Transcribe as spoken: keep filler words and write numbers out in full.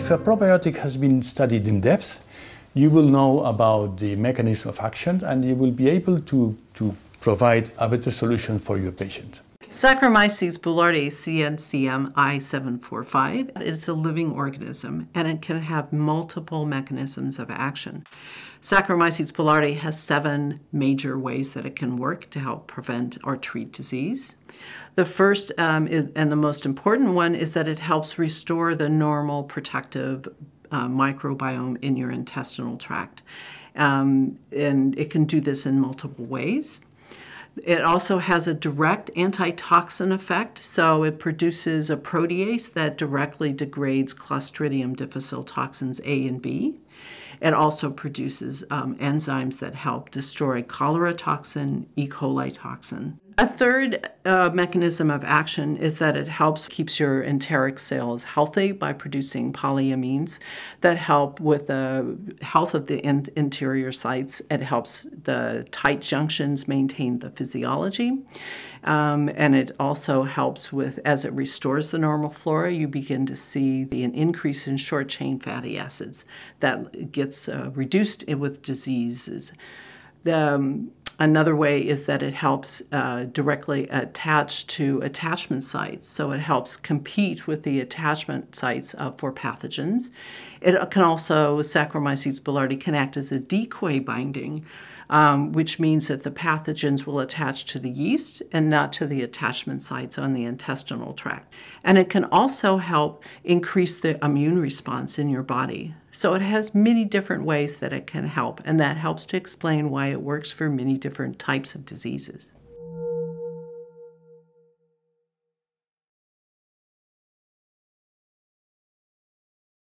If a probiotic has been studied in depth, you will know about the mechanism of action and you will be able to, to provide a better solution for your patient. Saccharomyces boulardii C N C M I seven forty-five is a living organism and it can have multiple mechanisms of action. Saccharomyces boulardii has seven major ways that it can work to help prevent or treat disease. The first um, is, and the most important one is that it helps restore the normal protective uh, microbiome in your intestinal tract. Um, and it can do this in multiple ways. It also has a direct antitoxin effect, so it produces a protease that directly degrades Clostridium difficile toxins A and B. It also produces um, enzymes that help destroy cholera toxin, E. coli toxin. A third uh, mechanism of action is that it helps keeps your enteric cells healthy by producing polyamines that help with the health of the in interior sites. It helps the tight junctions maintain the physiology. Um, and it also helps with, as it restores the normal flora, you begin to see the, an increase in short-chain fatty acids that gets uh, reduced with diseases. The, um, Another way is that it helps uh, directly attach to attachment sites, so it helps compete with the attachment sites uh, for pathogens. It can also, Saccharomyces boulardii can act as a decoy binding, um, which means that the pathogens will attach to the yeast and not to the attachment sites on the intestinal tract. And it can also help increase the immune response in your body. So it has many different ways that it can help, and that helps to explain why it works for many different types of diseases.